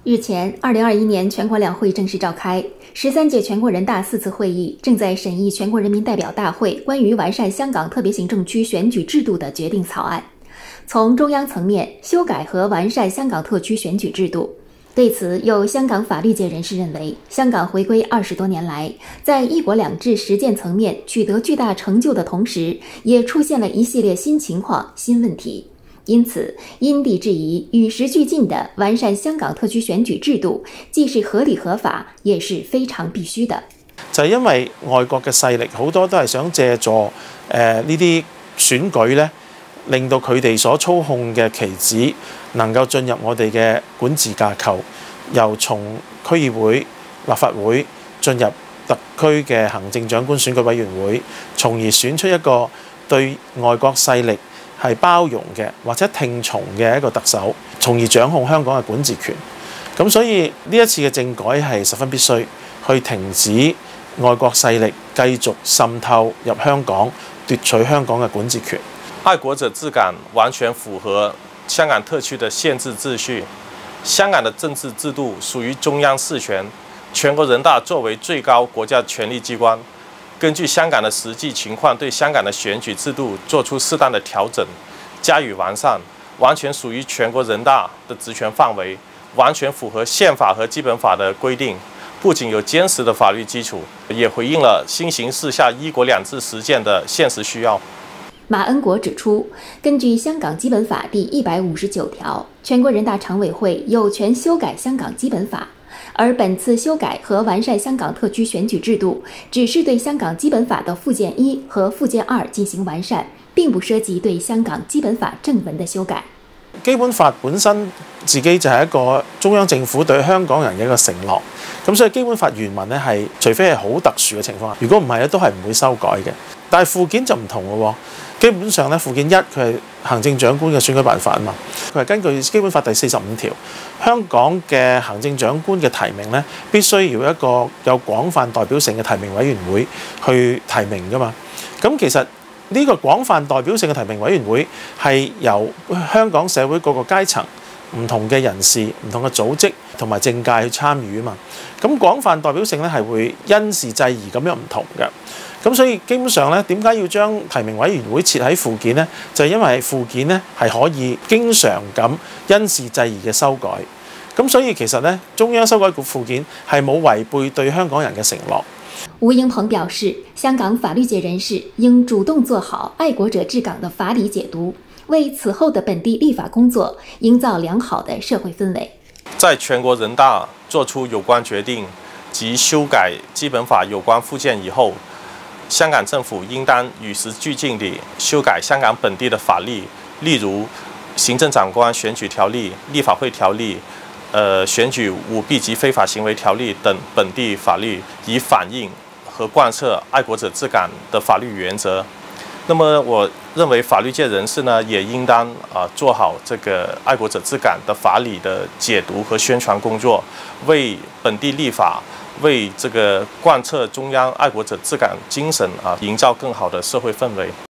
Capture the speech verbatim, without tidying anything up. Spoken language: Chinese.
日前，二零二一年全国两会正式召开，十三届全国人大四次会议正在审议全国人民代表大会关于完善香港特别行政区选举制度的决定草案。从中央层面修改和完善香港特区选举制度。对此，有香港法律界人士认为，香港回归二十多年来，在一国两制实践层面取得巨大成就的同时，也出现了一系列新情况、新问题。因此，因地制宜、与时俱进地完善香港特区選舉制度，既是合理合法，也是非常必須的。 就係因為外國嘅勢力好多都係想借助誒呢啲選舉咧，令到佢哋所操控嘅棋子能夠進入我哋嘅管治架構，由從區議會、立法會進入特區嘅行政長官選舉委員會，從而選出一個對外國勢力係包容嘅或者聽從嘅一個特首，從而掌控香港嘅管治權。咁所以呢一次嘅政改係十分必須，去停止外國勢力繼續滲透入香港，奪取香港嘅管治權。 愛國者治港完全符合香港特區的憲制秩序。香港的政治制度屬於中央事權，全國人大作為最高國家權力機關，根據香港的實際情況，對香港的選舉制度作出適當的調整，加以完善，完全屬於全國人大的職權範圍，完全符合憲法和基本法的規定。不僅有堅實的法律基礎，也回應了新形勢下一國兩制實踐的現實需要。 馬恩國指出，根據香港基本法第一百五十九條，全國人大常委會有權修改香港基本法，而本次修改和完善香港特區選舉制度，只是對香港基本法的附件一和附件二進行完善，並不涉及對香港基本法正文的修改。 基本法本身自己就係一個中央政府對香港人嘅一個承諾，咁所以基本法原文咧係，除非係好特殊嘅情況下，如果唔係咧都係唔會修改嘅。但係附件就唔同嘅喎，基本上咧附件一佢係行政長官嘅選舉辦法啊嘛，佢係根據基本法第四十五條，香港嘅行政長官嘅提名咧必須要一個有廣泛代表性嘅提名委員會去提名噶嘛，咁其實呢個廣泛代表性嘅提名委員會係由香港社會各個階層、唔同嘅人士、唔同嘅組織同埋政界去參與啊嘛。咁廣泛代表性咧係會因時制宜咁樣唔同嘅。咁所以基本上咧，點解要將提名委員會設喺附件呢？就係因為附件咧係可以經常咁因時制宜嘅修改。咁所以其實咧，中央修改附件係冇違背對香港人嘅承諾。 吳英鵬表示，香港法律界人士應主動做好愛國者治港的法理解讀，為此後的本地立法工作營造良好的社會氛圍。 在全國人大作出有關決定及修改基本法有關附件以後，香港政府應當與時俱進地修改香港本地的法律，例如行政長官選舉條例、立法會條例、呃選舉舞弊及非法行為條例等本地法律，以反映和貫徹愛國者治港的法律原則。那麼我認為法律界人士呢，也應當啊做好這個愛國者治港的法理的解讀和宣傳工作，為本地立法，為這個貫徹中央愛國者治港精神啊，營造更好的社會氛圍。